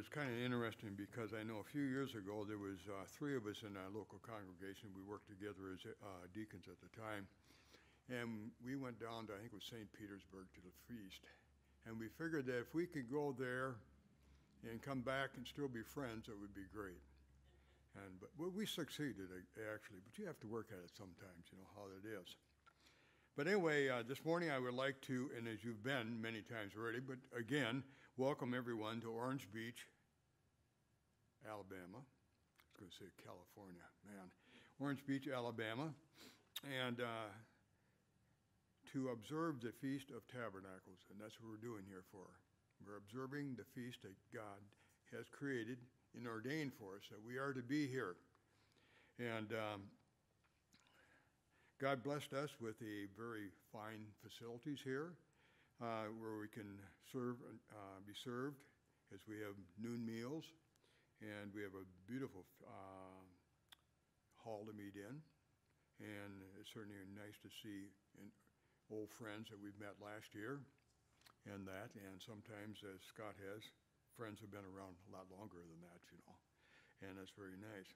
was kind of interesting because I know a few years ago there was three of us in our local congregation. We worked together as deacons at the time. And we went down to, I think it was St. Petersburg, to the feast. And we figured that if we could go there and come back and still be friends, it would be great. But we succeeded, actually. But you have to work at it sometimes, you know how it is. But anyway, this morning I would like to, and as you've been many times already, but again, welcome everyone to Orange Beach, Alabama. I was going to say California, man. Orange Beach, Alabama. And to observe the Feast of Tabernacles, and that's what we're doing here for. We're observing the feast that God has created and ordained for us, that we are to be here. And God blessed us with a very fine facilities here, where we can be served, as we have noon meals, and we have a beautiful hall to meet in, and it's certainly nice to see old friends that we've met last year, and sometimes, as Scott has, friends have been around a lot longer than that, you know, and that's very nice.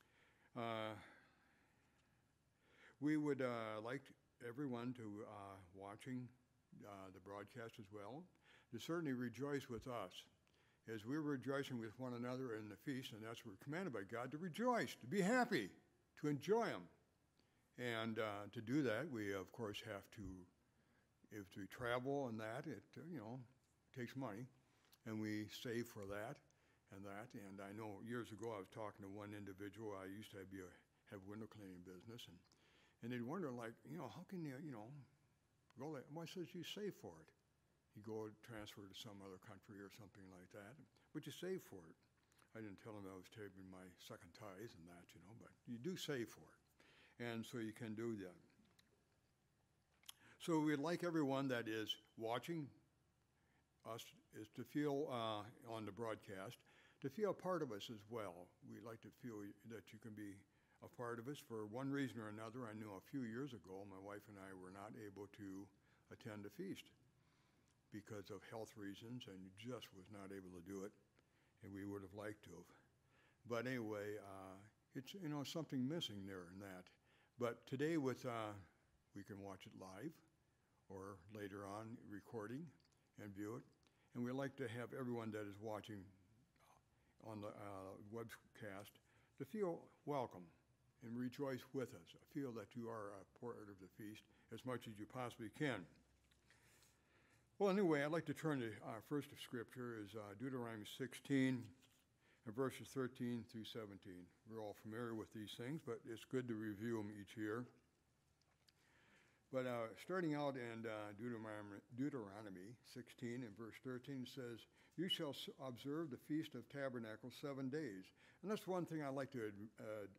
We would like everyone to watching the broadcast as well to certainly rejoice with us as we're rejoicing with one another in the feast, and that's what we're commanded by God, to rejoice, to be happy, to enjoy them. And to do that, we of course have to, if we travel and that, it takes money, and we save for that. And I know years ago I was talking to one individual. I used to have window cleaning business, and they'd wonder, like, how can you, go there? Well, I says, you save for it. You go transfer to some other country or something like that, but you save for it. I didn't tell them I was taking my second tithes and that, but you do save for it. And so you can do that. So we'd like everyone that is watching us is to feel on the broadcast, to feel a part of us as well. We'd like to feel that you can be a part of us for one reason or another. I know a few years ago, my wife and I were not able to attend the feast because of health reasons, and just was not able to do it, and we would have liked to have. But anyway, it's something missing there in that. But today we can watch it live or later on recording and view it. And we'd like to have everyone that is watching on the webcast to feel welcome and rejoice with us. Feel that you are a part of the feast as much as you possibly can. Well, anyway, I'd like to turn to our first of Scripture is Deuteronomy 16 and verses 13 through 17. We're all familiar with these things, but it's good to review them each year. But starting out in Deuteronomy 16 and verse 13, it says, "You shall observe the Feast of Tabernacles 7 days." And that's one thing I like to,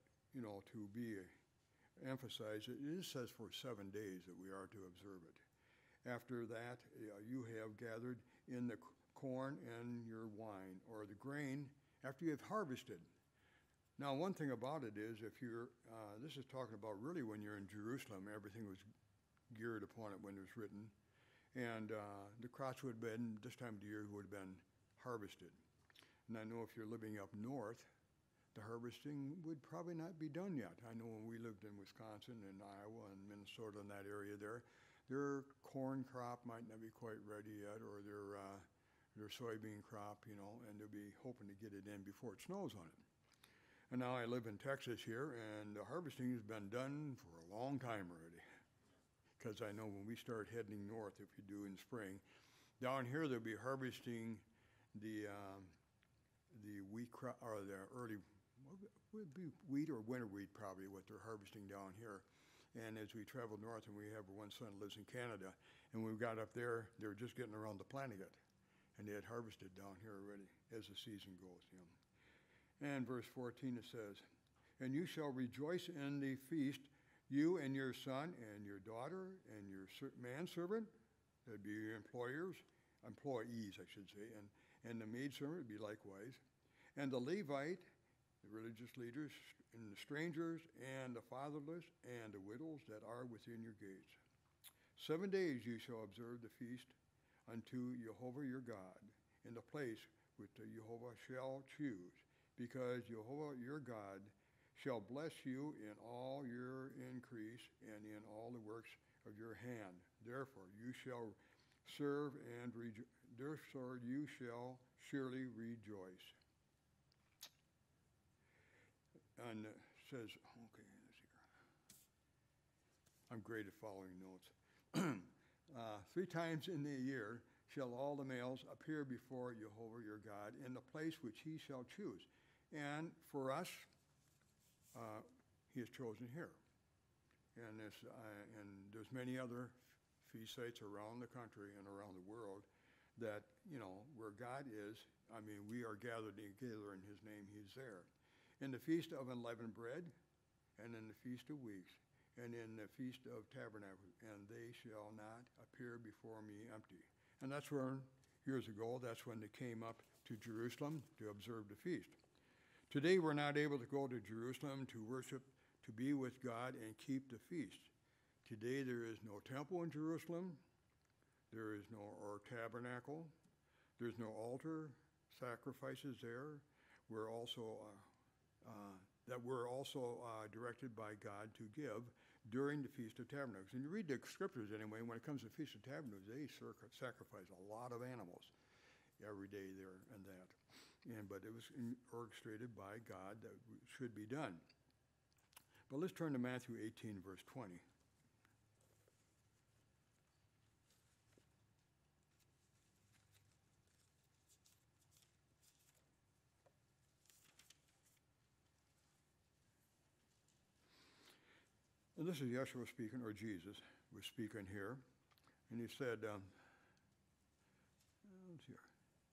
emphasize. It says for 7 days that we are to observe it. After that, you have gathered in the corn and your wine, or the grain, after you have harvested. Now, one thing about it is, if you're, this is talking about really when you're in Jerusalem, everything was geared upon it when it was written. And the crops would have been, this time of the year, would have been harvested. And I know if you're living up north, the harvesting would probably not be done yet. I know when we lived in Wisconsin and Iowa and Minnesota in that area there, their corn crop might not be quite ready yet, or their soybean crop, and they'll be hoping to get it in before it snows on it. And now I live in Texas here, and the harvesting has been done for a long time already. Because I know when we start heading north, if you do in spring, down here they'll be harvesting the wheat crop, or the early, would be wheat or winter wheat probably, what they're harvesting down here. And as we travel north, and we have one son lives in Canada, and when we got up there, they were just getting around to planting it. And they had harvested down here already as the season goes. And verse 14 it says, "And you shall rejoice in the feast, you and your son and your daughter and your manservant," that'd be your employees, I should say, and the maidservant would be likewise, "and the Levite," the religious leaders, "and the strangers, and the fatherless, and the widows that are within your gates. 7 days you shall observe the feast unto Jehovah your God, in the place which the Jehovah shall choose, because Jehovah your God shall bless you in all your increase and in all the works of your hand. Therefore you shall serve and therefore you shall surely rejoice. And it says, okay, let's see here. I'm great at following notes. 3 times in the year shall all the males appear before Jehovah your God in the place which he shall choose. And for us, he has chosen here. And there's many other feast sites around the country and around the world that, where God is, we are gathered together in his name, he's there. In the Feast of Unleavened Bread, and in the Feast of Weeks, and in the Feast of Tabernacles, and they shall not appear before me empty. And that's when, years ago, that's when they came up to Jerusalem to observe the feast. Today we're not able to go to Jerusalem to worship, to be with God and keep the feast. Today there is no temple in Jerusalem. There is no tabernacle. There's no altar, sacrifices there. We're also directed by God to give during the Feast of Tabernacles. And you read the scriptures anyway, when it comes to the Feast of Tabernacles, they sacrifice a lot of animals every day there and that. But it was orchestrated by God that should be done. But let's turn to Matthew 18, verse 20. And this is Yeshua speaking, or Jesus was speaking here. And he said, let's see here.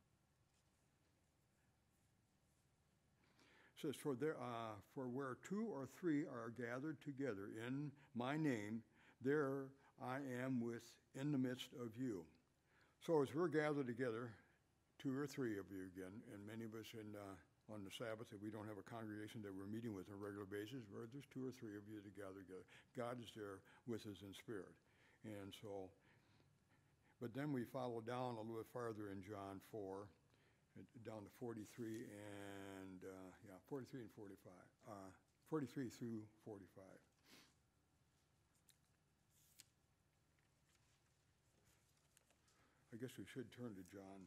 It says, for where 2 or 3 are gathered together in my name, there I am in the midst of you. So as we're gathered together, 2 or 3 of you again, and many of us on the Sabbath, if we don't have a congregation that we're meeting with on a regular basis, where there's 2 or 3 of you together. God is there with us in spirit. And so, but then we follow down a little bit farther in John 4, down to 43 and 43 and 45, 43 through 45. I guess we should turn to John.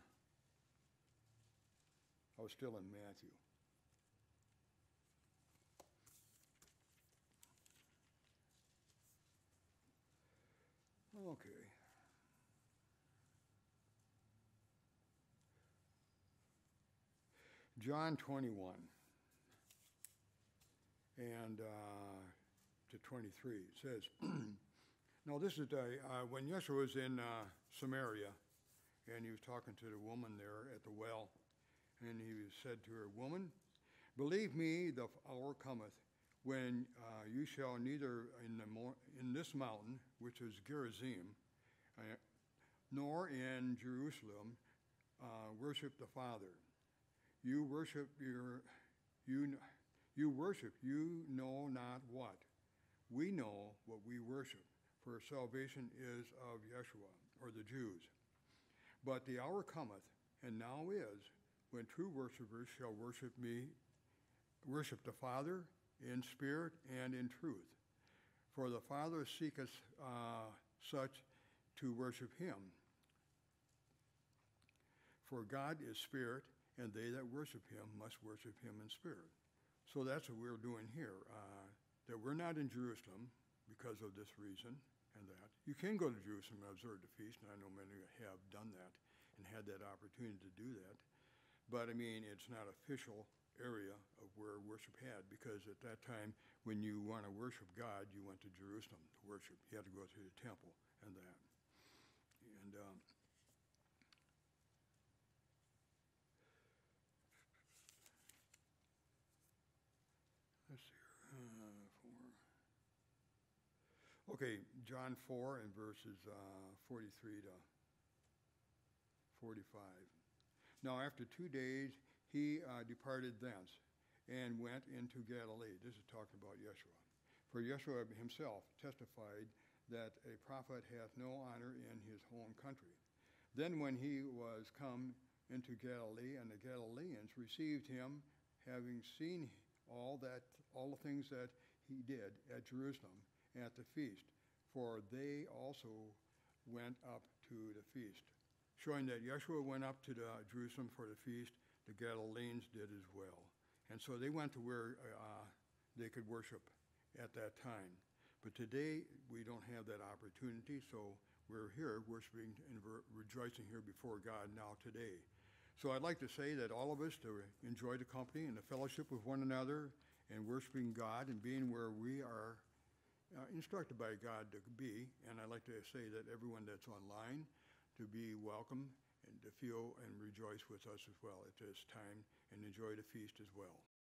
I was still in Matthew. Okay. John 21 and to 23. It says, no, this is when Yeshua was in Samaria, and he was talking to the woman there at the well. And he said to her, Woman, believe me, the hour cometh when you shall neither in this mountain, which is Gerizim, nor in Jerusalem, worship the Father. You worship you know not what. We know what we worship, for salvation is of Yeshua, or the Jews. But the hour cometh, and now is, when true worshipers shall worship the Father in spirit and in truth. For the Father seeketh such to worship him. For God is spirit, and they that worship him must worship him in spirit. So that's what we're doing here, that we're not in Jerusalem because of this reason and that. You can go to Jerusalem and observe the feast, and I know many have done that and had that opportunity to do that. But it's not official area of where worship had, because at that time, when you want to worship God, you went to Jerusalem to worship. You had to go to the temple and that. And let's see here, 4. Okay, John 4 and verses 43 to 45. Now after 2 days, he departed thence and went into Galilee. This is talking about Yeshua. For Yeshua himself testified that a prophet hath no honor in his own country. Then when he was come into Galilee, and the Galileans received him, having seen all the things that he did at Jerusalem at the feast, for they also went up to the feast. Showing that Yeshua went up to Jerusalem for the feast, the Galileans did as well. And so they went to where they could worship at that time. But today, we don't have that opportunity, so we're here worshiping and rejoicing here before God now today. So I'd like to say that all of us to enjoy the company and the fellowship with one another and worshiping God and being where we are instructed by God to be. And I'd like to say that everyone that's online to be welcome and to feel and rejoice with us as well at this time and enjoy the feast as well.